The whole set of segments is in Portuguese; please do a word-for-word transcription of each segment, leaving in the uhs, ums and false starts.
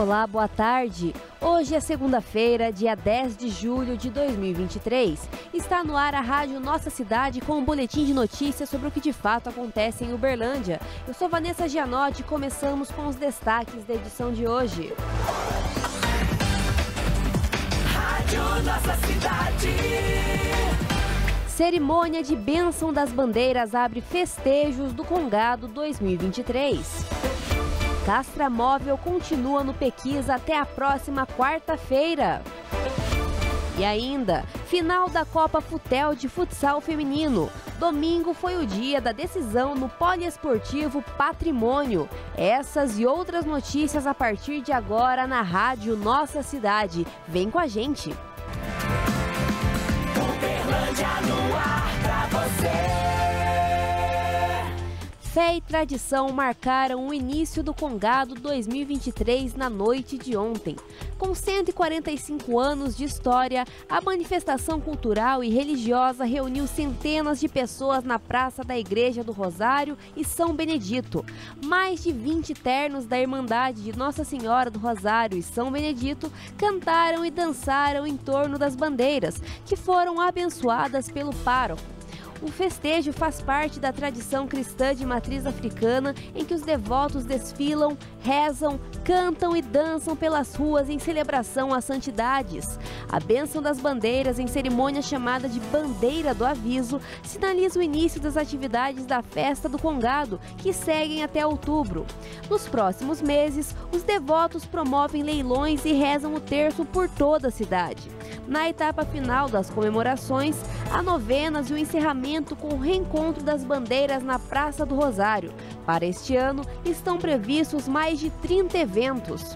Olá, boa tarde. Hoje é segunda-feira, dia dez de julho de dois mil e vinte e três. Está no ar a Rádio Nossa Cidade com um boletim de notícias sobre o que de fato acontece em Uberlândia. Eu sou Vanessa Gianotti e começamos com os destaques da edição de hoje. Rádio Nossa Cidade. Cerimônia de bênção das bandeiras abre festejos do Congado dois mil e vinte e três. Castramóvel continua no Pequis até a próxima quarta-feira. E ainda, final da Copa Futel de futsal feminino. Domingo foi o dia da decisão no Poliesportivo Patrimônio. Essas e outras notícias a partir de agora na Rádio Nossa Cidade. Vem com a gente! Uberlândia no ar pra você! Fé e tradição marcaram o início do Congado dois mil e vinte e três na noite de ontem. Com cento e quarenta e cinco anos de história, a manifestação cultural e religiosa reuniu centenas de pessoas na Praça da Igreja do Rosário e São Benedito. Mais de vinte ternos da Irmandade de Nossa Senhora do Rosário e São Benedito cantaram e dançaram em torno das bandeiras, que foram abençoadas pelo pároco. O festejo faz parte da tradição cristã de matriz africana, em que os devotos desfilam, rezam, cantam e dançam pelas ruas em celebração às santidades. A bênção das bandeiras, em cerimônia chamada de Bandeira do Aviso, sinaliza o início das atividades da Festa do Congado, que seguem até outubro. Nos próximos meses, os devotos promovem leilões e rezam o terço por toda a cidade. Na etapa final das comemorações, há novenas e o encerramento com o reencontro das bandeiras na Praça do Rosário. Para este ano, estão previstos mais de trinta eventos.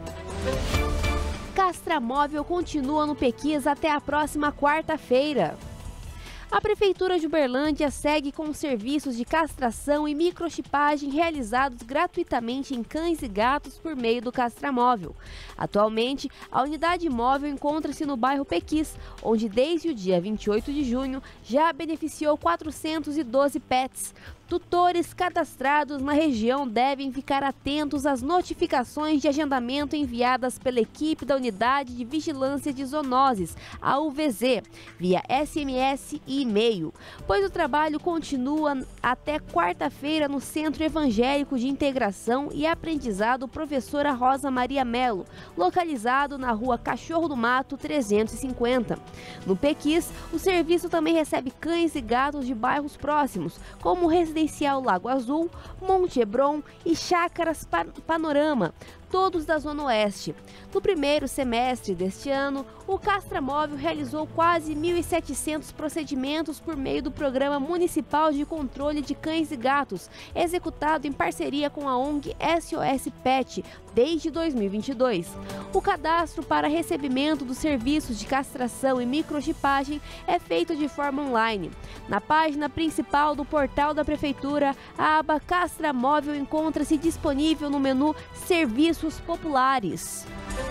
Castramóvel continua no Pequis até a próxima quarta-feira. A Prefeitura de Uberlândia segue com os serviços de castração e microchipagem realizados gratuitamente em cães e gatos por meio do Castramóvel. Atualmente, a unidade móvel encontra-se no bairro Pequis, onde desde o dia vinte e oito de junho já beneficiou quatrocentos e doze pets. Tutores cadastrados na região devem ficar atentos às notificações de agendamento enviadas pela equipe da Unidade de Vigilância de Zoonoses, a U V Z, via S M S e e-mail, pois o trabalho continua até quarta-feira no Centro Evangélico de Integração e Aprendizado Professora Rosa Maria Melo, localizado na rua Cachorro do Mato trezentos e cinquenta. No Pequis, o serviço também recebe cães e gatos de bairros próximos, como o Residencial Lago Azul, Monte Hebron e Chácaras Panorama, todos da Zona Oeste. No primeiro semestre deste ano, o Castramóvel realizou quase mil e setecentos procedimentos por meio do Programa Municipal de Controle de Cães e Gatos, executado em parceria com a O N G S O S Pet desde dois mil e vinte e dois. O cadastro para recebimento dos serviços de castração e microchipagem é feito de forma online. Na página principal do portal da Prefeitura, a aba Castramóvel encontra-se disponível no menu Serviços Populares.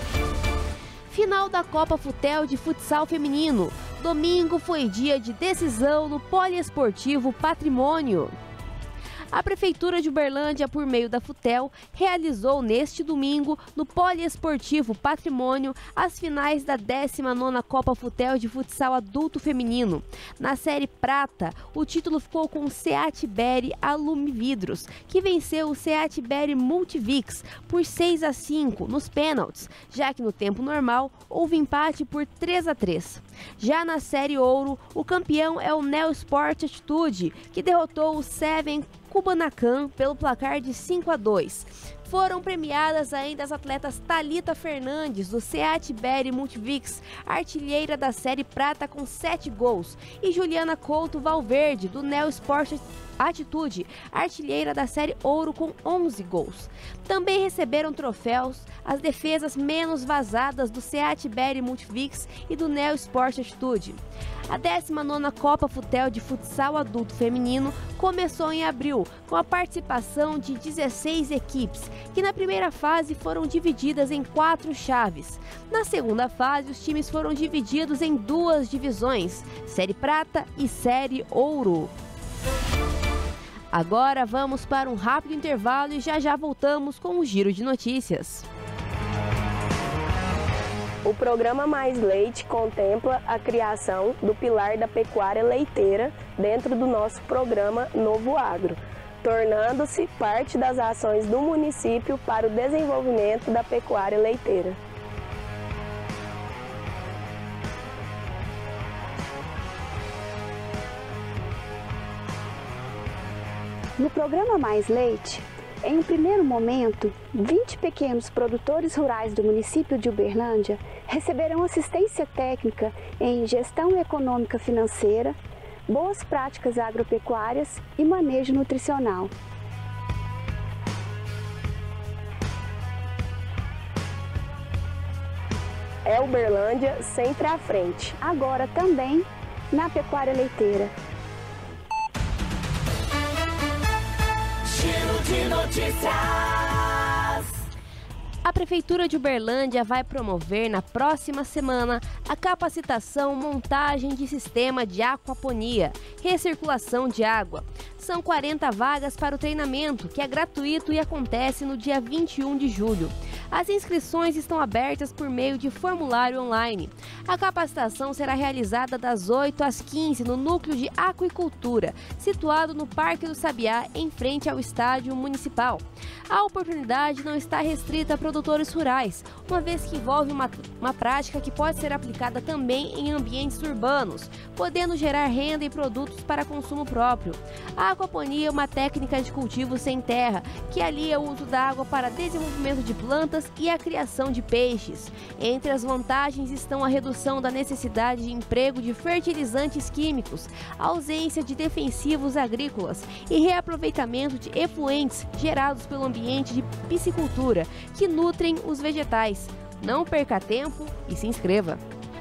Final da Copa Futel de futsal feminino. Domingo foi dia de decisão no Poliesportivo Patrimônio. A Prefeitura de Uberlândia, por meio da Futel, realizou neste domingo, no Poliesportivo Patrimônio, as finais da décima nona Copa Futel de futsal adulto feminino. Na série prata, o título ficou com o Seat Berry Alume Vidros, que venceu o Seat Berry Multivix por seis a cinco nos pênaltis, já que no tempo normal houve empate por três a três. Já na série ouro, o campeão é o Neo Sport Atitude, que derrotou o Seven Kubanacan pelo placar de cinco a dois. Foram premiadas ainda as atletas Thalita Fernandes, do Seat Berry Multivix, artilheira da série prata com sete gols, e Juliana Couto Valverde, do Neo Sport Atitude, artilheira da série ouro com onze gols. Também receberam troféus as defesas menos vazadas do Seat Berry Multivix e do Neo Sport Atitude. A décima nona Copa Futel de futsal adulto feminino começou em abril, com a participação de dezesseis equipes, que na primeira fase foram divididas em quatro chaves. Na segunda fase, os times foram divididos em duas divisões, Série Prata e Série Ouro. Agora vamos para um rápido intervalo e já já voltamos com o Giro de Notícias. O programa Mais Leite contempla a criação do pilar da pecuária leiteira dentro do nosso programa Novo Agro, tornando-se parte das ações do município para o desenvolvimento da pecuária leiteira. No programa Mais Leite, em um primeiro momento, vinte pequenos produtores rurais do município de Uberlândia receberão assistência técnica em gestão econômica financeira, boas práticas agropecuárias e manejo nutricional. É Uberlândia sempre à frente. Agora também na pecuária leiteira. Giro de notícias. A Prefeitura de Uberlândia vai promover na próxima semana a capacitação montagem de sistema de aquaponia, recirculação de água. São quarenta vagas para o treinamento, que é gratuito e acontece no dia vinte e um de julho. As inscrições estão abertas por meio de formulário online. A capacitação será realizada das oito às quinze no Núcleo de Aquicultura, situado no Parque do Sabiá, em frente ao Estádio Municipal. A oportunidade não está restrita a produtores rurais, uma vez que envolve uma, uma prática que pode ser aplicada também em ambientes urbanos, podendo gerar renda e produtos para consumo próprio. A aquaponia é uma técnica de cultivo sem terra, que alia o uso da água para desenvolvimento de plantas e a criação de peixes. Entre as vantagens estão a redução da necessidade de emprego de fertilizantes químicos, a ausência de defensivos agrícolas e reaproveitamento de efluentes gerados pelo ambiente de piscicultura, que nutrem os vegetais. Não perca tempo e se inscreva!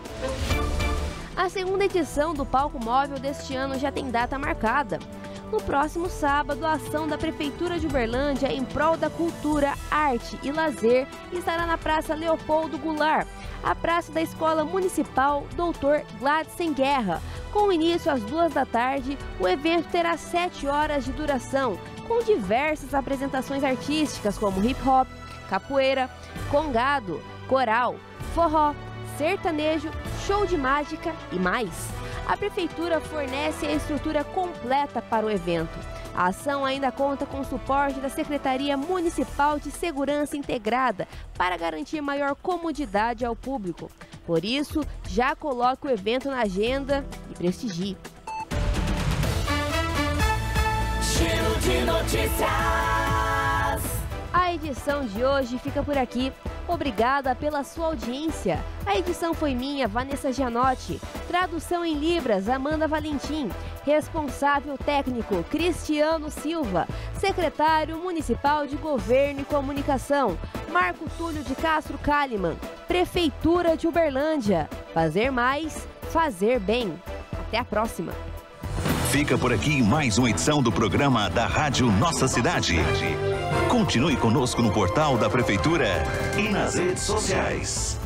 A segunda edição do Palco Móvel deste ano já tem data marcada. No próximo sábado, a ação da Prefeitura de Uberlândia em prol da cultura, arte e lazer estará na Praça Leopoldo Goulart, a praça da Escola Municipal doutor Gladson Guerra. Com início às duas da tarde, o evento terá sete horas de duração, com diversas apresentações artísticas como hip-hop, capoeira, congado, coral, forró, sertanejo, show de mágica e mais. A Prefeitura fornece a estrutura completa para o evento. A ação ainda conta com o suporte da Secretaria Municipal de Segurança Integrada para garantir maior comodidade ao público. Por isso, já coloque o evento na agenda e prestigie. Giro de notícias. A edição de hoje fica por aqui. Obrigada pela sua audiência. A edição foi minha, Vanessa Gianotti. Tradução em Libras, Amanda Valentim. Responsável técnico, Cristiano Silva. Secretário Municipal de Governo e Comunicação, Marco Túlio de Castro Kalimann. Prefeitura de Uberlândia. Fazer mais, fazer bem. Até a próxima. Fica por aqui mais uma edição do programa da Rádio Nossa Cidade. Continue conosco no portal da Prefeitura e nas redes sociais.